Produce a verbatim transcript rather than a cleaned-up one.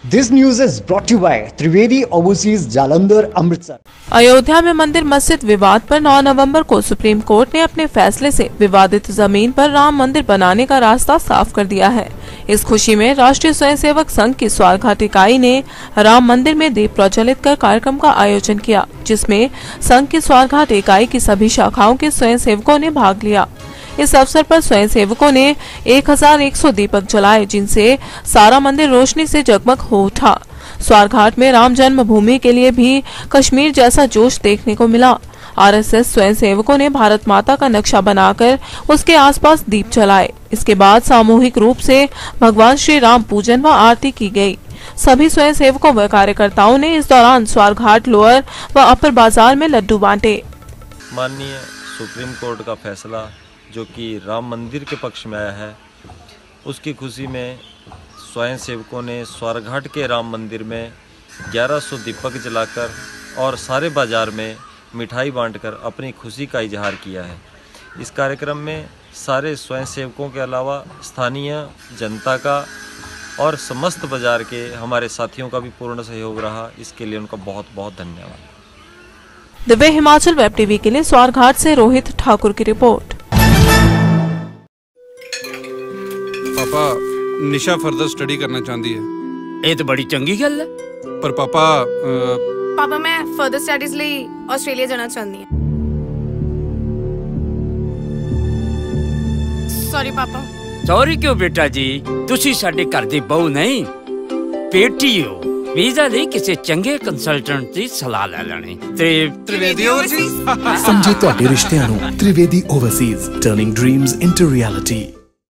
This news is brought to you by Trivedi overseas Jalandhar Amritsar. Ayodhya में मंदिर मस्जिद विवाद पर नौ नवंबर को सुप्रीम कोर्ट ने अपने फैसले से विवादित जमीन पर राम मंदिर बनाने का रास्ता साफ कर दिया है। इस खुशी में राष्ट्रीय स्वयंसेवक संघ की स्वारघाट इकाई ने राम मंदिर में दीप प्रज्वलित कर कार्यक्रम का आयोजन किया, जिसमें संघ की स्वारघाट इकाई की सभी शाखाओं के स्वयंसेवकों ने भाग लिया। इस अवसर पर स्वयंसेवकों ने एक हज़ार एक सौ दीपक जलाए, जिनसे सारा मंदिर रोशनी से जगमग हो उठा। स्वारघाट में राम जन्मभूमि के लिए भी कश्मीर जैसा जोश देखने को मिला। आरएसएस स्वयंसेवकों ने भारत माता का नक्शा बनाकर उसके आसपास दीप जलाए। इसके बाद सामूहिक रूप से भगवान श्री राम पूजन व आरती की गई। सभी स्वयंसेवकों व कार्यकर्ताओं ने इस दौरान स्वारघाट लोअर व अपर बाजार में लड्डू बांटे। माननीय सुप्रीम कोर्ट का फैसला जो कि राम मंदिर के पक्ष में आया है, उसकी खुशी में स्वयंसेवकों ने स्वारघाट के राम मंदिर में ग्यारह सौ दीपक जलाकर और सारे बाजार में मिठाई बांटकर अपनी खुशी का इजहार किया है। इस कार्यक्रम में सारे स्वयंसेवकों के अलावा स्थानीय जनता का और समस्त बाजार के हमारे साथियों का भी पूर्ण सहयोग रहा। इसके लिए उनका बहुत बहुत धन्यवाद। दिव्य हिमाचल वेब टीवी के लिए स्वारघाट से रोहित ठाकुर की रिपोर्ट। पापा, निशा फर्दर स्टडी करना चाहती है। ये तो बड़ी चंगी गल है। पर पापा आ... पापा मैं फर्दर स्टडीज ਲਈ ਆਸਟ੍ਰੇਲੀਆ ਜਾਣਾ ਚਾਹੁੰਦੀ ਹਾਂ। सॉरी पापा। सॉरी क्यों बेटा जी, तुसी साडे घर दी बहू नहीं, बेटी हो। वीजा ਲਈ ਕਿਸੇ ਚੰਗੇ ਕੰਸਲਟੈਂਟ ਦੀ ਸਲਾਹ ਲੈ ਲੈਣੀ। ਤੇ त्रिवेदी ओवरसीज समझे ਤੁਹਾਡੇ ਰਿਸ਼ਤਿਆਂ ਨੂੰ Trivedi overseas, turning dreams into reality।